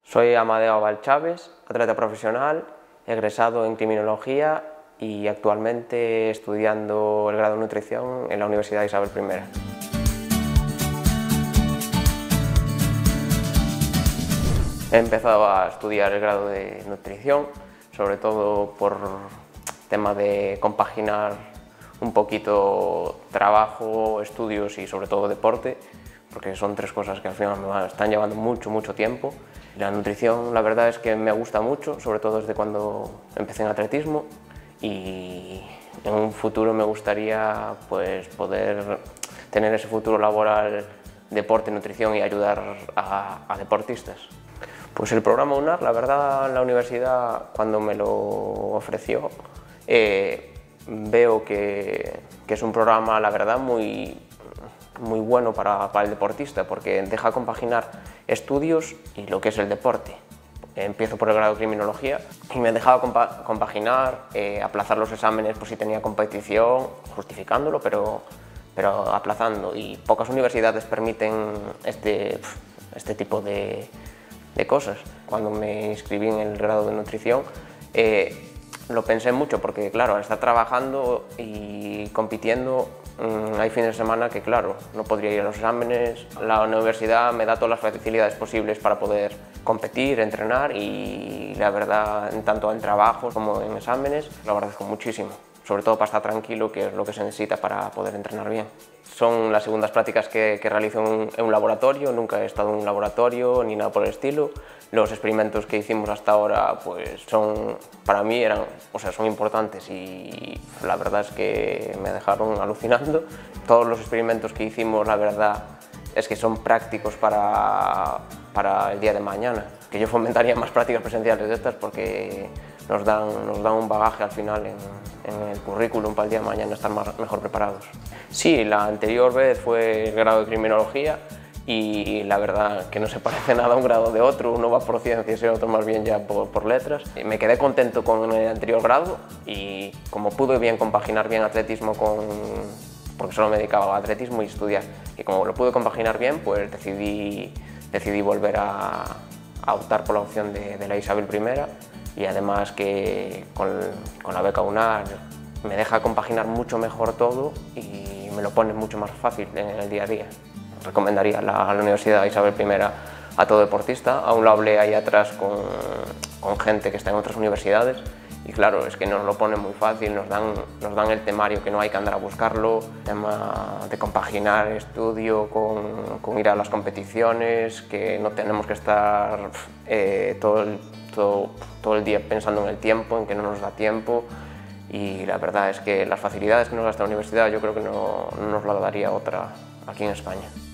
Soy Amadeo Abal Chávez, atleta profesional, egresado en criminología y actualmente estudiando el grado de nutrición en la Universidad Isabel I. He empezado a estudiar el grado de nutrición, sobre todo por tema de compaginar un poquito trabajo, estudios y sobre todo deporte, porque son tres cosas que al final me están llevando mucho tiempo. La nutrición, la verdad es que me gusta mucho, sobre todo desde cuando empecé en atletismo, y en un futuro me gustaría pues poder tener ese futuro laboral, deporte, nutrición y ayudar a deportistas. Pues el programa UNAR, la verdad, la universidad cuando me lo ofreció, veo que es un programa, la verdad, muy bueno para el deportista, porque deja compaginar estudios y lo que es el deporte. Empiezo por el grado de criminología y me dejaba compaginar, aplazar los exámenes por si tenía competición, justificándolo, pero aplazando, y pocas universidades permiten este tipo de cosas. Cuando me inscribí en el grado de nutrición, lo pensé mucho porque, claro, al estar trabajando y compitiendo, hay fines de semana que, claro, no podría ir a los exámenes. La universidad me da todas las facilidades posibles para poder competir, entrenar, y la verdad, tanto en trabajo como en exámenes, lo agradezco muchísimo. Sobre todo para estar tranquilo, que es lo que se necesita para poder entrenar bien. Son las segundas prácticas que realizo en un laboratorio, nunca he estado en un laboratorio ni nada por el estilo. Los experimentos que hicimos hasta ahora pues para mí son importantes, y la verdad es que me dejaron alucinando. Todos los experimentos que hicimos, la verdad es que son prácticos para el día de mañana. Que yo fomentaría más prácticas presenciales de estas, porque nos dan un bagaje al final en el currículum para el día de mañana estar mejor preparados. Sí, la anterior vez fue el grado de criminología, y la verdad que no se parece nada a un grado de otro. Uno va por ciencias y el otro más bien ya por letras. Me quedé contento con el anterior grado, y como pude compaginar bien atletismo porque solo me dedicaba a atletismo y estudiar, y como lo pude compaginar bien, pues decidí volver a optar por la opción de la Isabel I, y además que con la beca UNAR me deja compaginar mucho mejor todo y me lo pone mucho más fácil en el día a día. Recomendaría la Universidad Isabel I a todo deportista. Aún lo hablé ahí atrás con gente que está en otras universidades, y claro, es que nos lo ponen muy fácil, nos dan el temario, que no hay que andar a buscarlo, tema de compaginar estudio con ir a las competiciones, que no tenemos que estar todo el día pensando en el tiempo, en que no nos da tiempo. Y la verdad es que las facilidades que nos da esta universidad yo creo que no nos la daría otra aquí en España.